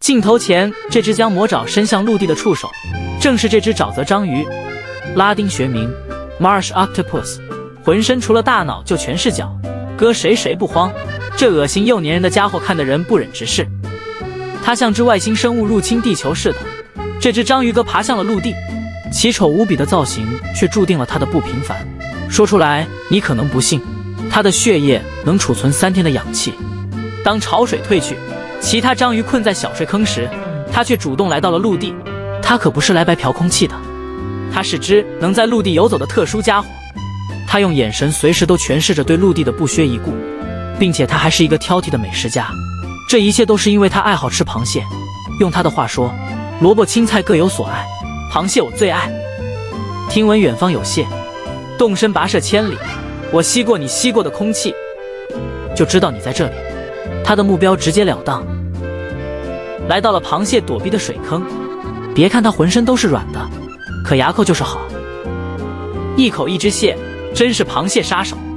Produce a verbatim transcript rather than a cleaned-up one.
镜头前，这只将魔爪伸向陆地的触手，正是这只沼泽章鱼，拉丁学名 Marsh Octopus， 浑身除了大脑就全是角，割谁谁不慌。这恶心又粘人的家伙看得人不忍直视。它像只外星生物入侵地球似的，这只章鱼哥爬向了陆地，奇丑无比的造型却注定了它的不平凡。说出来你可能不信，它的血液能储存三天的氧气。当潮水退去，其他章鱼困在小水坑时，它却主动来到了陆地。它可不是来白嫖空气的，它是只能在陆地游走的特殊家伙。它用眼神随时都诠释着对陆地的不屑一顾，并且它还是一个挑剔的美食家。这一切都是因为他爱好吃螃蟹。用他的话说，萝卜青菜各有所爱，螃蟹我最爱。听闻远方有蟹，动身跋涉千里，我吸过你吸过的空气，就知道你在这里。他的目标直截了当，来到了螃蟹躲避的水坑。别看它浑身都是软的，可牙口就是好。一口一只蟹，真是螃蟹杀手。